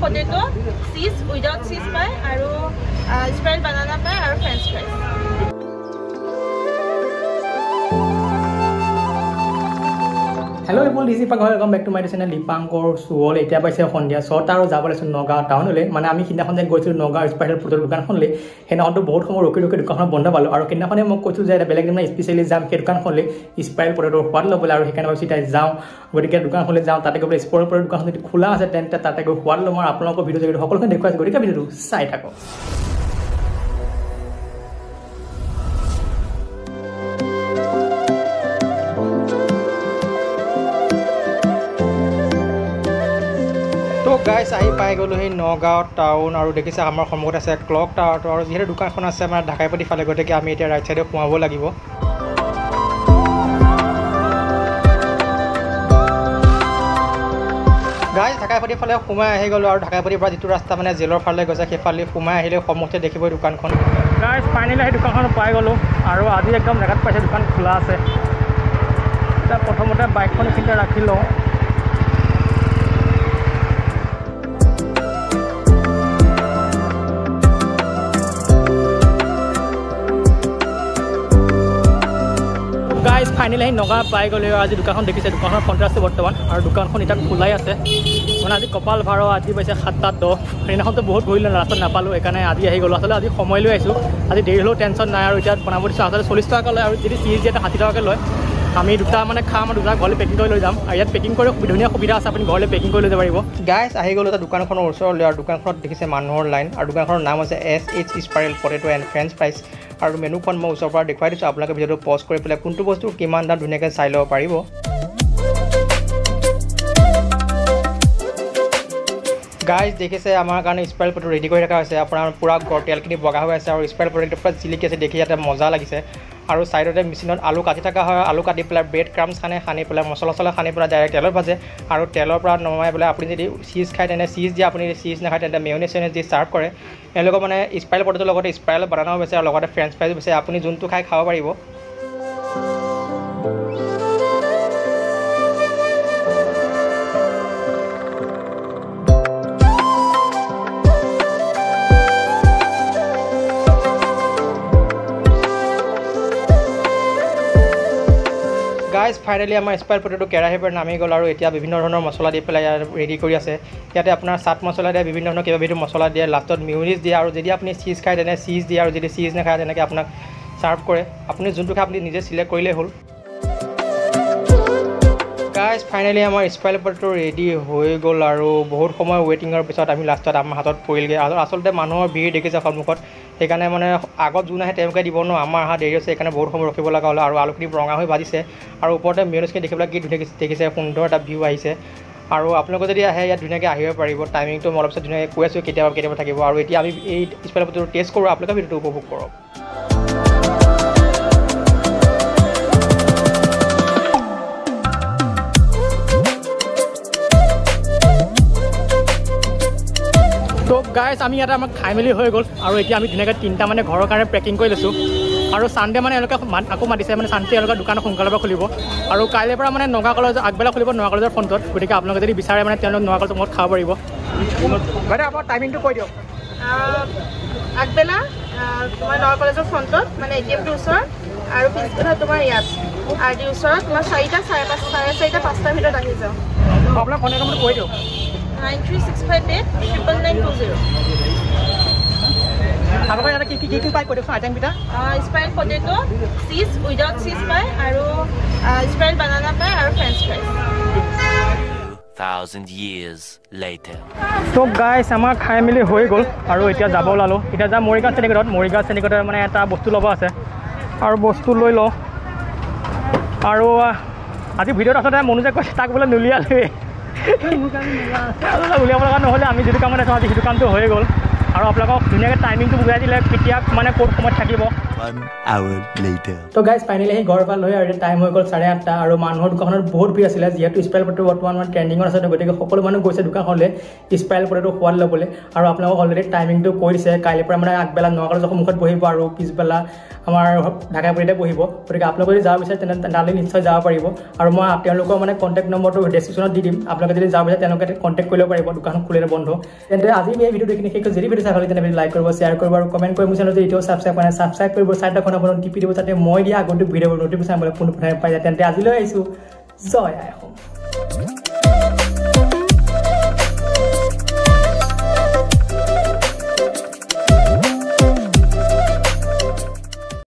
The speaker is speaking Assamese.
potato, cheese without cheese pie, and spiral banana pie, and French fries. Hello everyone, this is Dipankar. Welcome back to my channel Dipankar'S. এতিয়া পাইছে সন্ধিয়া 6টা আৰু যাব লাগিছে নগাঁও টাউনলৈ মানে আমি সিদিনাখন যে গৈছিলোঁ নগাঁও স্পেচিয়েল ফুডৰ দোকানখনলৈ সেইদিনাখনতো বহুত সময় ৰখি দোকানখন বন্ধ পালোঁ আৰু সেইদিনাখনে মোক কৈছোঁ যে এটা বেলেগ মানে স্পেচিয়েলি যাম সেই দোকানখনলৈ স্পাইৰেল পটেটোৰ সোৱাদ ল'বলৈ আৰু সেইকাৰণে ভাবিছোঁ এতিয়া যাওঁ গতিকে দোকানখনলৈ যাওঁ তাতে গৈ স্পেচিয়েল পটেটোৰ দোকানখন যদি খোলা আছে তেন্তে তাতে গৈ সোৱাদ ল'ম আৰু আপোনালোকৰ ভিডিঅ' যদি সকলোখিনি দেখুৱাই আছে গতিকে ভিডিঅ'টো চাই থাকক গাইছ আহি পাই গ'লো সেই নগাঁও টাউন আৰু দেখিছে আমাৰ সন্মুখত আছে ক্লক টাৱাৰটো আৰু যিহেতু দোকানখন আছে আমাৰ ঢাকাইপাটি ফালে গতিকে আমি এতিয়া ৰাইট চাইডে সোমাব লাগিব গাইছ ঢাকাইপাটি ফালে সোমাই আহি গ'লো আৰু ঢাকাইপাটিৰ পৰা যিটো ৰাস্তা মানে জেলৰ ফালে গৈছে সেইফালে সোমাই আহিলে সন্মুখতে দেখিব দোকানখন গাইছ ফাইনেলি সেই দোকানখন পাই গ'লো আৰু আজি একদম জেগাত পাইছে দোকান খোলা আছে এতিয়া প্ৰথমতে বাইকখন এইখিনিতে ৰাখি লওঁ গাইজ ফাইনেলি আহি নগাঁও পাই গ'লে আজি দোকানখন দেখিছে দোকানখন ফ্ৰণ্টত আছে বৰ্তমান আৰু দোকানখন এতিয়া খোলাই আছে মানে আজি কপাল ভাড়া আজি পাইছে 7টা 10 সেইদিনাখনতো বহুত ঘূৰিলোঁ ৰাস্তাত নাপালোঁ সেইকাৰণে আজি আহি গ'লোঁ আচলতে আজি সময় লৈ আহিছোঁ আজি দেৰি হ'লেও টেনশ্যন নাই আৰু এতিয়া বনাব দিছোঁ আচলতে 40 টকাকৈ লয় আৰু যদি চিজ দিয়ে 60 টকাকৈ লয় আমি দুটা মানে খাম আৰু দুটা ঘৰলৈ পেকিং কৰি লৈ যাম আৰু ইয়াত পেকিং কৰি ধুনীয়া সুবিধা আছে আপুনি ঘৰলৈ পেকিং কৰি লৈ যাব পাৰিব গাইজ আহি গ'লোঁ এতিয়া দোকানখনৰ ওচৰলৈ আৰু দোকানখনত দেখিছে মানুহৰ লাইন আৰু দোকানখনৰ নাম হৈছে SH spiral potato and French fries আৰু মেনুখন মই ওচৰৰ পৰা দেখুৱাই দিছোঁ আপোনালোকে ভিডিঅ'টো পজ কৰি পেলাই কোনটো বস্তু কিমান দাম ধুনীয়াকৈ চাই ল'ব পাৰিব গাইজ দেখিছে আমাৰ কাৰণে স্পাইৰেল পটেটো ৰেডি কৰি ৰখা হৈছে আপোনাৰ পূৰা তেলখিনি বগা হৈ আছে আৰু স্পাইৰেল পটেটো পূৰা জিলিকি আছে দেখি ইয়াতে মজা লাগিছে আৰু চাইডতে মেচিনত আলু কাটি থকা হয় আলু কাটি পেলাই ব্ৰেড ক্ৰাম্ছ সানি পেলাই মছলা সানি পেলাই ডাইৰেক্ট তেলত ভাজে আৰু তেলৰ পৰা নমাই পেলাই আপুনি যদি চিজ খায় তেনে চিজ দিয়ে আপুনি যদি চিজ নাখায় তেন্তে মেয়নিজ দি ছাৰ্ভ কৰে এওঁলোকৰ মানে স্পাইৰেল পটেটোৰ লগতে স্পাইৰেল বানানাও বেচে আৰু লগতে ফ্ৰেঞ্চ ফ্ৰাইজ বেচে আপুনি যোনটো খাই খাব পাৰিব গাইজ ফাইনেলি আমাৰ স্পাইৰেল পটেটো কেৰাহীৰ পৰা নামি গ'ল আৰু এতিয়া বিভিন্ন ধৰণৰ মছলা দি পেলাই ৰেডি কৰি আছে ইয়াতে আপোনাৰ চাট মছলা দিয়ে বিভিন্ন ধৰণৰ কিবাকিবি মছলা দিয়ে লাষ্টত মিউনিজ দিয়ে আৰু যদি আপুনি চিজ খায় তেনে চিজ দিয়ে আৰু যদি চিজ নাখায় তেনেকৈ আপোনাক ছাৰ্ভ কৰে আপুনি যোনটো খায় আপুনি নিজে চিলেক্ট কৰিলেই হ'ল গাইজ ফাইনেলি আমাৰ স্পাইৰেল পটেটো ৰেডি হৈ গ'ল আৰু বহুত সময় ৱেটিঙৰ পিছত আমি লাষ্টত আমাৰ হাতত পৰিলগৈ আৰু আচলতে মানুহৰ ভিৰ দেখিছে সন্মুখত সেইকাৰণে মানে আগত যোন আহে তেওঁলোকে দিব ন আমাৰ অহা দেৰি হৈছে সেইকাৰণে বহুত সময় ৰখিব লগা হ'ল আৰু আলুখিনি ৰঙা হৈ ভাজিছে আৰু ওপৰতে মেয়নিজখিনি দেখিবলৈ কি ধুনীয়াকৈ দেখিছে সুন্দৰ এটা ভিউ আহিছে আৰু আপোনালোকে যদি আহে ইয়াত ধুনীয়াকৈ আহিব পাৰিব টাইমিংটো মই অলপ পিছত ধুনীয়াকৈ কৈ আছোঁ কেতিয়াবা থাকিব আৰু এতিয়া আমি এই স্পাইৰেল পটেটো টেষ্ট কৰোঁ আপোনালোকে ভিডিঅ'টো উপভোগ কৰক তো গাইজ আমি ইয়াতে আমাক খাই মেলি হৈ গ'ল আৰু এতিয়া আমি ধুনীয়াকৈ 3টা মানে ঘৰৰ কাৰণে পেকিং কৰি লৈছোঁ আৰু ছানডে মানে এওঁলোকে আকৌ মাতিছে মানে ছানডে এওঁলোকৰ দোকান সোনকালে পৰা খুলিব আৰু কাইলৈৰ পৰা মানে নগাঁও কলেজ আগবেলা খুলিব নগাঁও কলেজৰ ফ্ৰণ্টত গতিকে আপোনালোকে যদি বিচাৰে মানে তেওঁলোকে নগাঁও কলেজৰ মত খাব পাৰিব বাইদেউ আপোনাৰ টাইমিংটো কৈ দিয়ক আগবেলা তোমাৰ নগাঁও কলেজৰ ফ্ৰণ্টত মানে ATMটোৰ ওচৰত আৰু পিছবেলা তোমাৰ ইয়াত RD ওচৰত তোমাৰ 4টা 4:30 5টাৰ ভিতৰত আহি যাওঁ আপোনাৰ ফোন নম্বৰটো কৈ দিয়ক 9365899920 আপোনালোকে ইয়াতে কি পাই কৈ দিয়কচোন আইটেমকেইটা spiral potato cheese without cheese pie আৰু স্পাইৰেল বানানা পাই আৰু ফ্ৰেঞ্চ ফ্ৰাইজ 1000 years later তো গাইজ আমাৰ খাই মেলি হৈ গ'ল আৰু এতিয়া যাব ওলালোঁ এতিয়া যাম মৰিগাঁও চেনিকটত মানে এটা বস্তু ল'ব আছে আৰু বস্তু লৈ লওঁ আৰু আজি ভিডিঅ'ত আচলতে মনোজে কৈছে তাক বোলে নুলিয়ালোৱে উলিয়াব লগা নহ'লে আমি যিটো কামত আছোঁ আজি সেইটো কামটো হৈ গ'ল আৰু আপোনালোকক ধুনীয়াকৈ টাইমিংটো বুজাই দিলে কেতিয়া মানে ক'ত সময়ত থাকিব 1 hour later. তো গাইজ ফাইনেলি আহি ঘৰ পৰা লৈ আৰু টাইম হৈ গ'ল 8:30 আৰু মানুহৰ দোকানখনত বহুত ভিৰ আছিলে যিহেতু স্পাইল পটেটো বৰ্তমান ট্ৰেণ্ডিঙত আছে গতিকে সকলো মানুহ গৈছে দোকানখনলৈ স্পাইল পটেটো সোৱাদ ল'বলৈ আৰু আপোনালোকক অলৰেডি টাইমিংটো কৈ দিছে কাইলৈৰ পৰা মানে আগবেলা 9 কলেজৰ সন্মুখত বহিব আৰু পিছবেলা আমাৰ ঢাকাপাৰীতে বহিব গতিকে আপোনালোকে যদি যাব বিচাৰে তেনে তালৈ নিশ্চয় যাব পাৰিব আৰু মই তেওঁলোকৰ মানে কণ্টেক্ট নম্বৰটো ডেছক্ৰিপশ্যনত দি দিম আপোনালোকে যদি যাব বিচাৰে তেওঁলোকে কণ্টেক্ট কৰিব পাৰিব দোকানখন খুলিলে বন্ধ তেন্তে আজি এই ভিডিঅ'টো এইখিনি শেষ যদি ভিডিঅ' চাই ভাল তেনে লাইক কৰিব শ্বেয়াৰ কৰিব আৰু কমেণ্ট কৰিব মোৰ চেনেলটো এতিয়াও ছাবস্ক্ৰাইব কৰিব চাইডখন আপোনাৰ টিপি দিব যাতে মই দিয়া আগন্তুক ভিডিঅ'বোৰ নটিফিকেশ্যন পোনপটীয়াকৈ পাই যায় তেন্তে আজিলৈ আহিছোঁ জয় আই অসম